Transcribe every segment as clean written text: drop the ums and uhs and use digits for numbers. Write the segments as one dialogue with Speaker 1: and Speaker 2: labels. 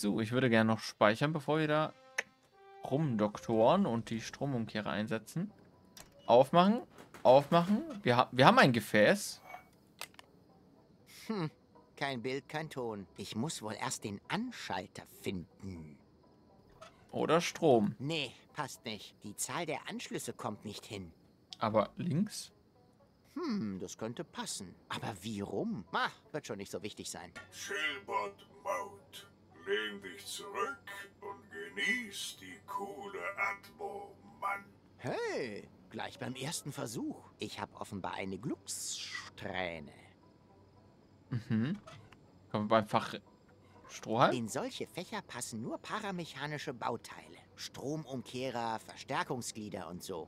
Speaker 1: So, ich würde gerne noch speichern, bevor wir da rumdoktoren und die Stromumkehrer einsetzen. Aufmachen, aufmachen. Wir haben ein Gefäß.
Speaker 2: Hm, kein Bild, kein Ton. Ich muss wohl erst den Anschalter finden.
Speaker 1: Oder Strom.
Speaker 2: Nee, passt nicht. Die Zahl der Anschlüsse kommt nicht hin.
Speaker 1: Aber links?
Speaker 2: Das könnte passen. Aber wie rum? Wird schon nicht so wichtig sein.
Speaker 3: Chillbot Mode. Lehn dich zurück und genieß die coole Atmo, Mann.
Speaker 2: Hey, gleich beim ersten Versuch. Ich habe offenbar eine Glückssträhne.
Speaker 1: Mhm. Kommen wir beim Fach Strohhalm?
Speaker 2: In solche Fächer passen nur paramechanische Bauteile. Stromumkehrer, Verstärkungsglieder und so.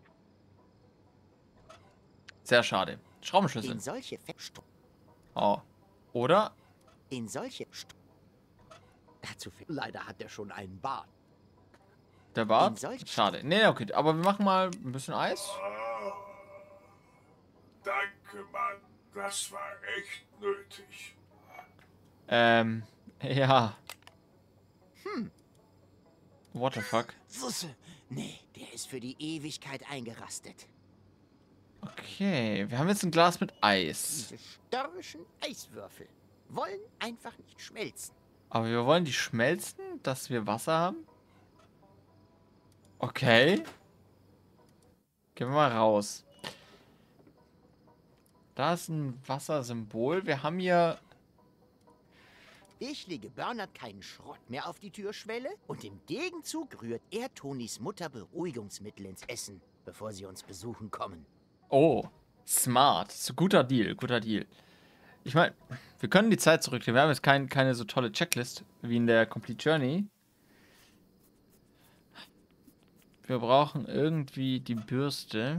Speaker 1: Sehr schade. Schraubenschlüssel.
Speaker 2: In solche Fächer...
Speaker 1: Oh. Oder?
Speaker 2: In solche... Dazu leider hat er schon einen Bart.
Speaker 1: Der Bart?
Speaker 2: In solchen
Speaker 1: Schade. Nee, okay. Aber wir machen mal ein bisschen Eis.
Speaker 3: Danke, Mann. Das war echt nötig.
Speaker 1: Ja. What the fuck?
Speaker 2: Nee, der ist für die Ewigkeit eingerastet.
Speaker 1: Okay, wir haben jetzt ein Glas mit Eis.
Speaker 2: Diese störrischen Eiswürfel wollen einfach nicht schmelzen.
Speaker 1: Aber wir wollen die schmelzen, dass wir Wasser haben? Okay. Gehen wir mal raus. Da ist ein Wassersymbol. Wir haben hier...
Speaker 2: Ich lege Bernhard keinen Schrott mehr auf die Türschwelle und im Gegenzug rührt er Tonis Mutter Beruhigungsmittel ins Essen, bevor sie uns besuchen kommen.
Speaker 1: Oh, smart. So, guter Deal, guter Deal. Ich meine, wir können die Zeit zurückdrehen. Wir haben jetzt keine so tolle Checklist wie in der Complete Journey. Wir brauchen irgendwie die Bürste.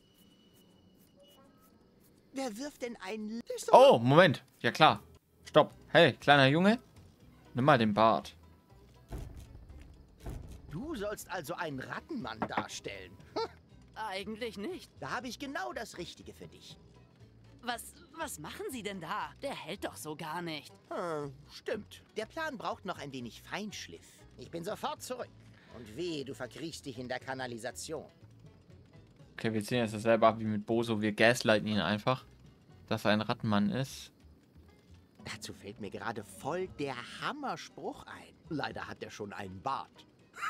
Speaker 2: Wer wirft denn einen...
Speaker 1: Oh, Moment. Ja, klar. Stopp. Hey, kleiner Junge. Nimm mal den Bart.
Speaker 2: Du sollst also einen Rattenmann darstellen.
Speaker 4: Eigentlich nicht.
Speaker 2: Da habe ich genau das Richtige für dich.
Speaker 4: Was machen Sie denn da? Der hält doch so gar nicht.
Speaker 2: Stimmt. Der Plan braucht noch ein wenig Feinschliff. Ich bin sofort zurück. Und wehe, du verkriechst dich in der Kanalisation.
Speaker 1: Okay, wir ziehen jetzt dasselbe ab wie mit Boso. Wir gaslighten ihn einfach, dass er ein Rattenmann ist.
Speaker 2: Dazu fällt mir gerade voll der Hammerspruch ein. Leider hat er schon einen Bart.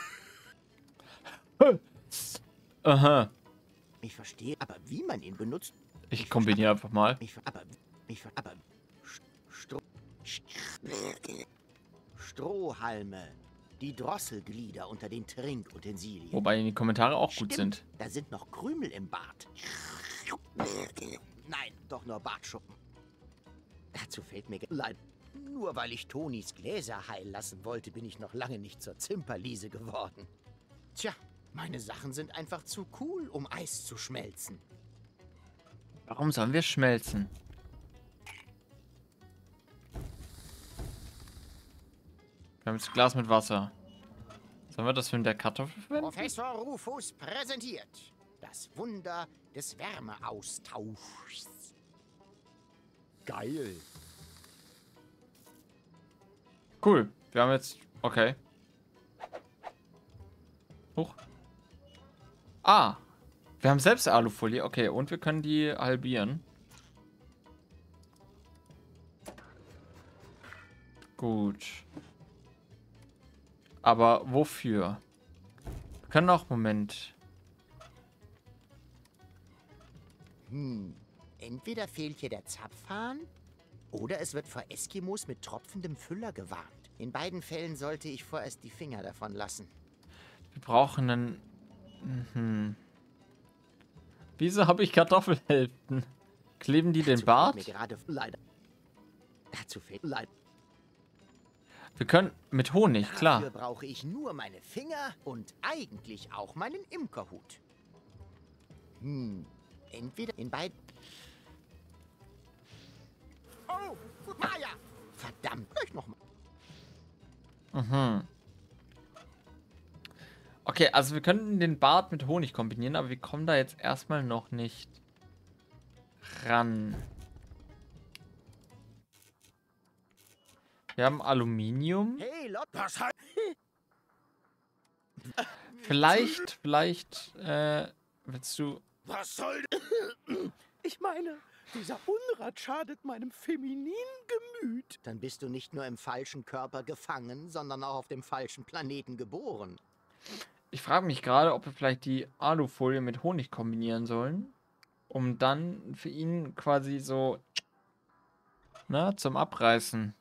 Speaker 1: Aha.
Speaker 2: Ich verstehe, aber wie man ihn benutzt...
Speaker 1: Ich kombiniere einfach mal.
Speaker 2: Strohhalme. Die Drosselglieder unter den Trinkutensilien.
Speaker 1: Wobei die Kommentare auch gut
Speaker 2: Stimmt,
Speaker 1: sind.
Speaker 2: Da sind noch Krümel im Bart. Nein, doch nur Bartschuppen. Dazu fällt mir leid. Nur weil ich Tonis Gläser heil lassen wollte, bin ich noch lange nicht zur Zimperliese geworden. Tja, meine Sachen sind einfach zu cool, um Eis zu schmelzen.
Speaker 1: Warum sollen wir schmelzen? Wir haben jetzt Glas mit Wasser. Sollen wir das für der Kartoffel verwenden?
Speaker 2: Professor Rufus präsentiert das Wunder des Wärmeaustauschs. Geil.
Speaker 1: Cool. Wir haben jetzt... Okay. Hoch. Ah. Wir haben selbst Alufolie. Okay, und wir können die halbieren. Gut. Aber wofür? Wir können auch... Moment.
Speaker 2: Entweder fehlt hier der Zapfhahn oder es wird vor Eskimos mit tropfendem Füller gewarnt. In beiden Fällen sollte ich vorerst die Finger davon lassen.
Speaker 1: Wir brauchen einen... Wieso habe ich Kartoffelhälften? Kleben die den Bart?
Speaker 2: Mir gerade leider. Dazu fehlt leider.
Speaker 1: Wir können mit Honig, klar.
Speaker 2: Dafür brauche ich nur meine Finger und eigentlich auch meinen Imkerhut. Entweder in beiden. Oh, Maya! Verdammt, euch noch mal.
Speaker 1: Okay, also wir könnten den Bart mit Honig kombinieren, aber wir kommen da jetzt erstmal noch nicht ran. Wir haben Aluminium.
Speaker 2: Hey, Lot.
Speaker 3: Was halt?
Speaker 1: Vielleicht, willst du...
Speaker 3: Was soll
Speaker 5: Ich meine, dieser Unrat schadet meinem femininen Gemüt.
Speaker 2: Dann bist du nicht nur im falschen Körper gefangen, sondern auch auf dem falschen Planeten geboren.
Speaker 1: Ich frage mich gerade, ob wir vielleicht die Alufolie mit Honig kombinieren sollen, um dann für ihn quasi so, na, zum Abreißen.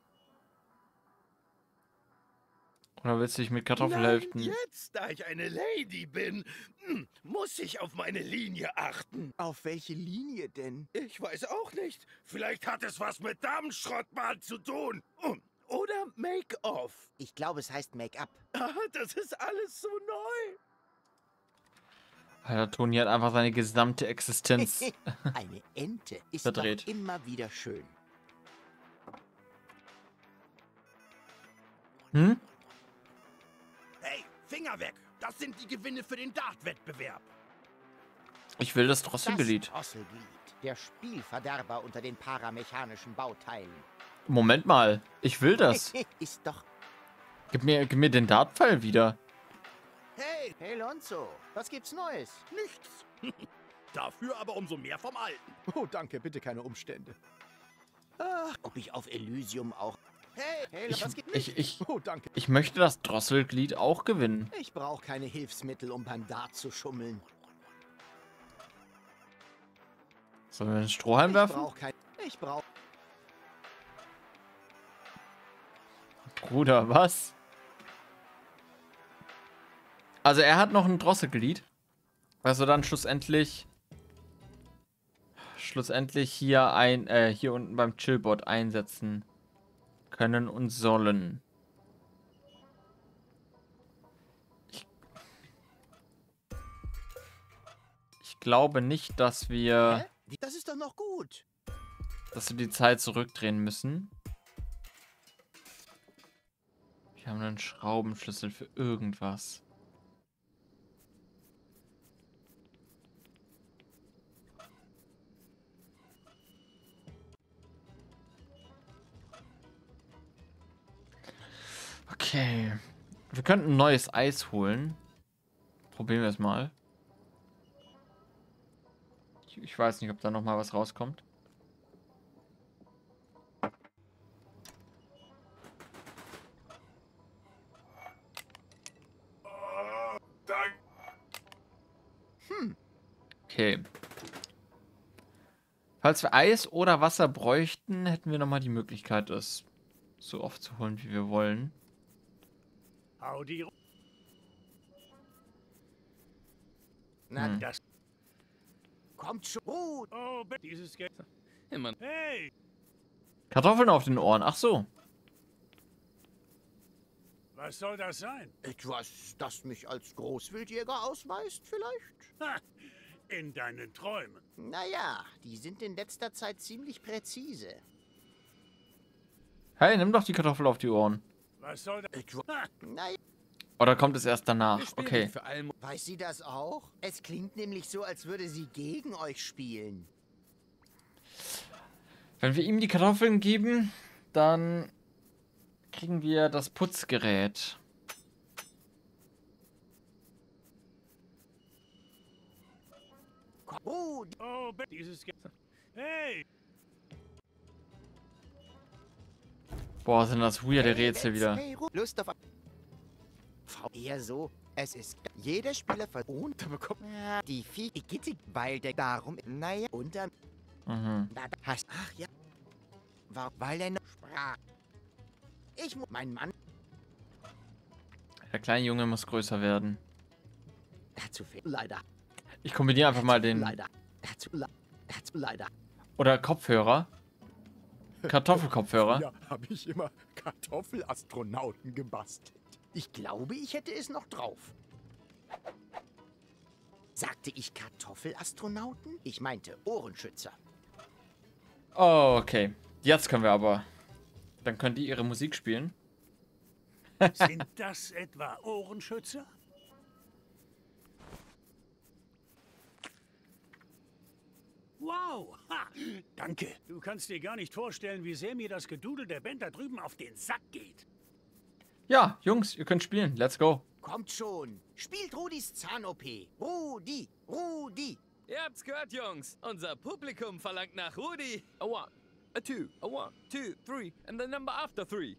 Speaker 1: Oder willst du dich mit Kartoffelhälften?
Speaker 5: Jetzt, da ich eine Lady bin, muss ich auf meine Linie achten.
Speaker 2: Auf welche Linie denn?
Speaker 5: Ich weiß auch nicht.
Speaker 3: Vielleicht hat es was mit Damenschrottbahn zu tun.
Speaker 5: Oder Make-off.
Speaker 2: Ich glaube, es heißt Make-up.
Speaker 5: Ah, das ist alles so neu.
Speaker 1: Alter, Toni hat einfach seine gesamte Existenz.
Speaker 2: Eine Ente ist
Speaker 1: Verdreht.
Speaker 2: doch immer wieder schön.
Speaker 1: Hm?
Speaker 3: Hey, Finger weg. Das sind die Gewinne für den Dart-Wettbewerb.
Speaker 1: Ich will das Drosselglied.
Speaker 2: Das Drosselglied, der Spielverderber unter den paramechanischen Bauteilen.
Speaker 1: Moment mal, ich will das.
Speaker 2: Ist doch...
Speaker 1: Gib mir den Dartpfeil wieder.
Speaker 2: Hey Lonzo, was gibt's Neues?
Speaker 3: Nichts. Dafür aber umso mehr vom Alten.
Speaker 5: Oh, danke, bitte keine Umstände.
Speaker 2: Ob ich auf Elysium auch... Hey,
Speaker 1: Ich,
Speaker 2: was gibt...
Speaker 5: Oh, danke.
Speaker 1: ich möchte das Drosselglied auch gewinnen.
Speaker 2: Ich brauche keine Hilfsmittel, um beim Dart zu schummeln.
Speaker 1: Sollen wir den Strohhalm werfen?
Speaker 2: Ich brauche...
Speaker 1: Bruder, was? Also er hat noch ein Drosselglied. Also dann schlussendlich hier unten beim Chillbot einsetzen können und sollen. Ich glaube nicht, dass wir
Speaker 2: Das ist doch noch gut.
Speaker 1: die Zeit zurückdrehen müssen. Wir haben einen Schraubenschlüssel für irgendwas. Okay. Wir könnten neues Eis holen. Probieren wir es mal. Ich weiß nicht, ob da noch mal was rauskommt.
Speaker 3: Dank.
Speaker 1: Okay. Falls wir Eis oder Wasser bräuchten, hätten wir noch mal die Möglichkeit, es so oft zu holen, wie wir wollen.
Speaker 3: Howdy.
Speaker 2: Na,
Speaker 3: Das.
Speaker 2: kommt schon gut.
Speaker 3: Oh, dieses Geld. Immer. Hey,
Speaker 1: Kartoffeln auf den Ohren. Ach so.
Speaker 3: was soll das sein?
Speaker 2: Etwas, das mich als Großwildjäger ausweist, vielleicht?
Speaker 3: Ha, in deinen Träumen.
Speaker 2: Naja, die sind in letzter Zeit ziemlich präzise.
Speaker 1: Hey, nimm doch die Kartoffel auf die Ohren.
Speaker 3: Was soll das? Ha,
Speaker 2: Naja,
Speaker 1: Oder kommt es erst danach? Okay.
Speaker 2: weiß sie das auch? Es klingt nämlich so, als würde sie gegen euch spielen.
Speaker 1: Wenn wir ihm die Kartoffeln geben, dann kriegen wir das Putzgerät.
Speaker 2: Gut.
Speaker 3: oh, dieses Geld. Hey,
Speaker 1: Boah, sind das weirde Rätsel wieder.
Speaker 2: Hey, Lust auf... Eher so, es ist jeder Spieler und bekommt die Gitte, weil der darum, naja, unter...
Speaker 1: Mhm.
Speaker 2: Hast... Ach ja, weil er noch sprach. Ich muss... Mein Mann...
Speaker 1: Der kleine Junge muss größer werden.
Speaker 2: Dazu fehlt leider.
Speaker 1: Ich kombiniere einfach mal den...
Speaker 2: Leider. Dazu leider.
Speaker 1: Oder Kopfhörer. Kartoffelkopfhörer.
Speaker 5: Ja, habe ich immer Kartoffelastronauten gebastelt.
Speaker 2: Ich glaube, ich hätte es noch drauf. Sagte ich Kartoffelastronauten? Ich meinte Ohrenschützer.
Speaker 1: Oh, okay. Jetzt können wir aber. Dann könnt ihr ihre Musik spielen.
Speaker 3: sind das etwa
Speaker 5: wow. Ha. Danke. Du kannst dir gar nicht vorstellen, wie sehr mir das Gedudel der Band da drüben auf den Sack geht.
Speaker 1: Ja, Jungs, ihr könnt spielen. Let's go.
Speaker 2: Kommt schon. Spielt Rudis Zahn-OP. Rudi, Rudi.
Speaker 6: Ihr habt's gehört, Jungs. Unser Publikum verlangt nach Rudi. A one, a two, a one, two, three, and the number after three.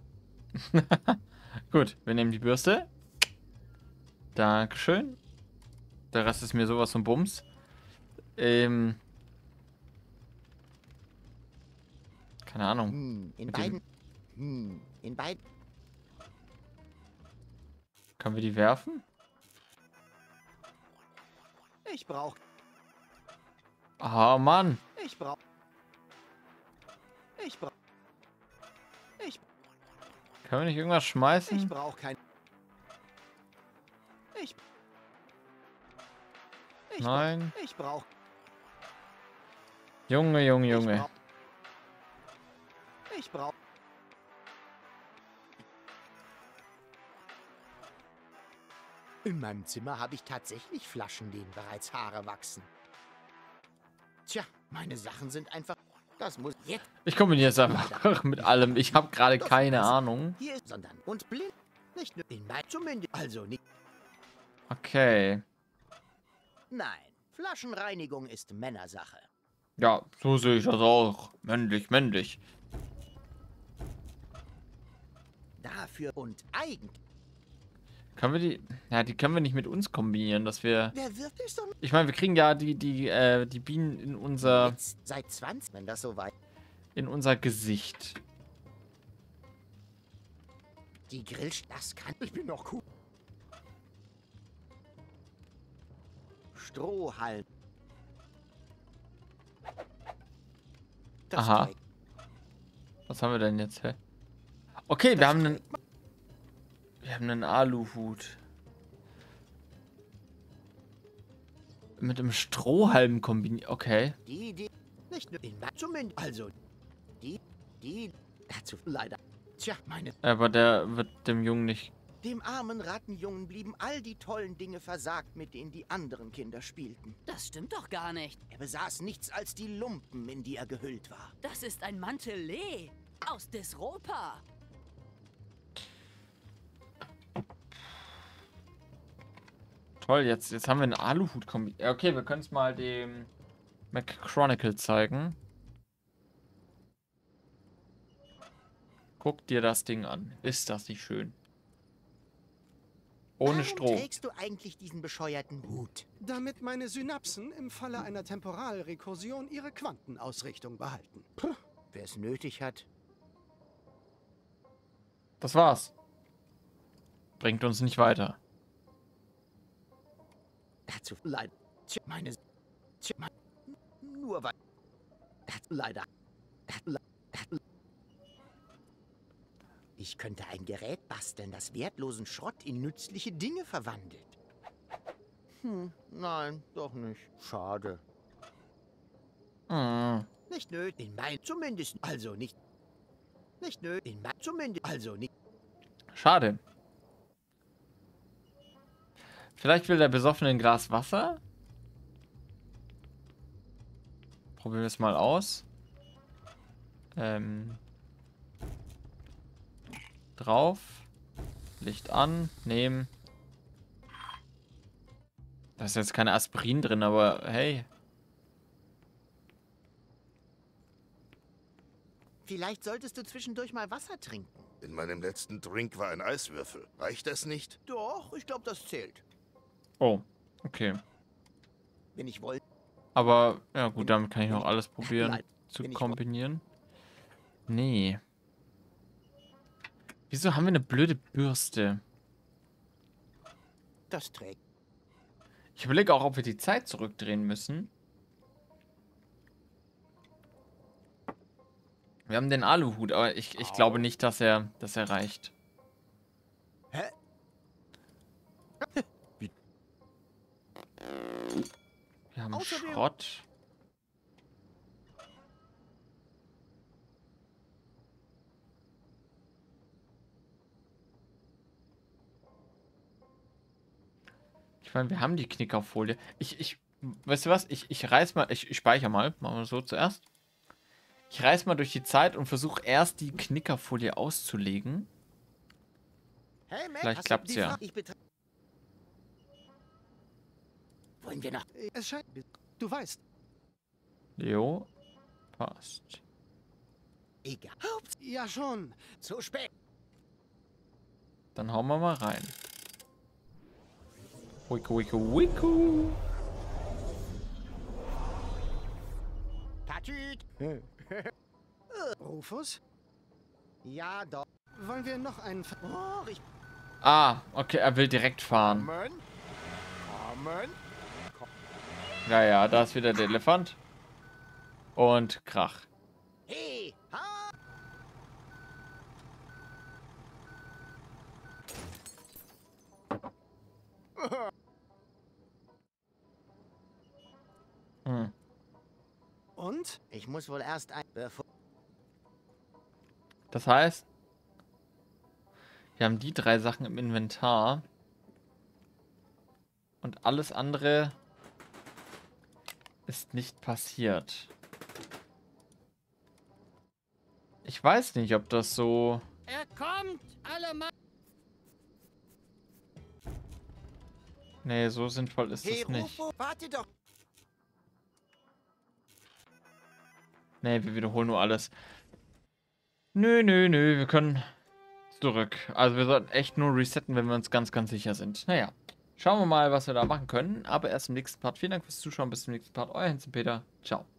Speaker 1: Gut, wir nehmen die Bürste. Dankeschön. Der Rest ist mir sowas von Bums. Keine Ahnung.
Speaker 2: In
Speaker 1: Mit
Speaker 2: beiden. In beiden.
Speaker 1: Können wir die werfen?
Speaker 2: Ich brauch.
Speaker 1: Ah, Mann.
Speaker 2: Ich brauch. Ich brauch.
Speaker 1: Können wir nicht irgendwas schmeißen?
Speaker 2: Ich brauch kein. Ich
Speaker 1: Nein.
Speaker 2: Ich brauch.
Speaker 1: Junge, Junge, Junge.
Speaker 2: Ich brauch. In meinem Zimmer habe ich tatsächlich Flaschen, denen bereits Haare wachsen. Tja, meine Sachen sind einfach. Das muss jetzt.
Speaker 1: Ich kombiniere es einfach mit allem. Ich habe gerade keine Ahnung.
Speaker 2: Hier ist, sondern und blind. Nicht nur in mein zumindest. Also nicht.
Speaker 1: Okay.
Speaker 2: Nein, Flaschenreinigung ist Männersache.
Speaker 1: Ja, so sehe ich das auch. Männlich, männlich.
Speaker 2: Dafür und eigentlich.
Speaker 1: Können wir die... Ja, die können wir nicht mit uns kombinieren, dass wir...
Speaker 2: Wer wirft es doch
Speaker 1: Ich meine, wir kriegen ja die Bienen in unser...
Speaker 2: jetzt seit 20, wenn das so weit.
Speaker 1: in unser Gesicht.
Speaker 2: Die Grill, das kann. Ich bin noch cool. Strohhalm. Das
Speaker 1: Aha.
Speaker 2: trägt-
Speaker 1: Was haben wir denn jetzt? Hä? Okay, wir haben einen... Wir haben einen Aluhut. Mit einem Strohhalm kombiniert. Okay.
Speaker 2: Die, nicht nur in zumindest, also, die, dazu leider. Tja, meine,
Speaker 1: Aber der wird dem Jungen nicht...
Speaker 2: dem armen Rattenjungen blieben all die tollen Dinge versagt, mit denen die anderen Kinder spielten.
Speaker 4: Das stimmt doch gar nicht.
Speaker 2: Er besaß nichts als die Lumpen, in die er gehüllt war.
Speaker 4: Das ist ein Mantelet aus Disropa.
Speaker 1: Toll, jetzt haben wir einen Aluhut kombiniert. Ja, okay, wir können es mal dem McChronicle zeigen. Guck dir das Ding an. Ist das nicht schön? Ohne
Speaker 2: Warum
Speaker 1: Stroh.
Speaker 2: trägst du eigentlich diesen bescheuerten Hut?
Speaker 7: Damit meine Synapsen im Falle einer Temporalrekursion ihre Quantenausrichtung behalten.
Speaker 2: Wer es nötig hat.
Speaker 1: Das war's. Bringt uns nicht weiter.
Speaker 2: Dazu leider. Tja, meine. Tja, nur weil. Leider. Ich könnte ein Gerät basteln, das wertlosen Schrott in nützliche Dinge verwandelt. Nein, doch nicht. Schade.
Speaker 1: Hm.
Speaker 2: Nicht nötig. In mein zumindest. Also nicht. Nicht nötig. In mein zumindest. Also nicht.
Speaker 1: Schade. Vielleicht will der Besoffene ein Glas Wasser? Probieren wir es mal aus. Drauf. Licht an. Nehmen. Da ist jetzt keine Aspirin drin, aber hey.
Speaker 2: Vielleicht solltest du zwischendurch mal Wasser trinken.
Speaker 3: In meinem letzten Drink war ein Eiswürfel. Reicht das nicht?
Speaker 2: Doch, ich glaube, das zählt.
Speaker 1: Oh, okay.
Speaker 2: Wenn ich wollte.
Speaker 1: Aber, ja gut, damit kann ich noch alles probieren
Speaker 2: Nein,
Speaker 1: zu
Speaker 2: wenn ich
Speaker 1: kombinieren. Nee. Wieso haben wir eine blöde Bürste?
Speaker 2: Das trägt.
Speaker 1: Ich überlege auch, ob wir die Zeit zurückdrehen müssen. Wir haben den Aluhut, aber ich glaube nicht, dass er reicht.
Speaker 2: Hä?
Speaker 1: Wir haben
Speaker 2: Außerdem-
Speaker 1: Schrott. Ich meine, wir haben die Knickerfolie. Ich Weißt du was? Ich reiß mal, ich speichere mal. Machen wir so zuerst. Ich reiß mal durch die Zeit und versuche erst die Knickerfolie auszulegen.
Speaker 2: Hey, Mac,
Speaker 1: Vielleicht
Speaker 2: hast du
Speaker 1: klappt's
Speaker 2: die
Speaker 1: ja.
Speaker 2: Fra- Ich betra- Wollen wir noch...
Speaker 7: Es scheint... Du weißt,
Speaker 1: Jo. Passt.
Speaker 2: Egal.
Speaker 7: ja schon.
Speaker 2: Zu spät.
Speaker 1: Dann hauen wir mal rein. Wiku, wiku, wiku.
Speaker 2: Tatüt.
Speaker 7: Rufus,
Speaker 2: Ja, doch.
Speaker 7: wollen wir noch einen...
Speaker 2: Oh, ich...
Speaker 1: Ah, okay, er will direkt fahren.
Speaker 2: Kommen. Kommen.
Speaker 1: Ja, ja, da ist wieder der Elefant. Und Krach.
Speaker 2: Hey. Ha.
Speaker 1: Hm.
Speaker 7: Und?
Speaker 2: Ich muss wohl erst ein...
Speaker 1: Das heißt, wir haben die 3 Sachen im Inventar. Und alles andere ist nicht passiert. Ich weiß nicht, ob das so...
Speaker 8: Er kommt! Alle Mann!
Speaker 1: Nee, so sinnvoll ist
Speaker 2: Hey,
Speaker 1: es nicht.
Speaker 2: Rufo, warte doch.
Speaker 1: Nee, wir wiederholen nur alles. Nö, nö, nö, wir können zurück. Also wir sollten echt nur resetten, wenn wir uns ganz, ganz sicher sind. Naja, schauen wir mal, was wir da machen können. Aber erst im nächsten Part. Vielen Dank fürs Zuschauen. Bis zum nächsten Part. Euer Hinzenpeter. Ciao.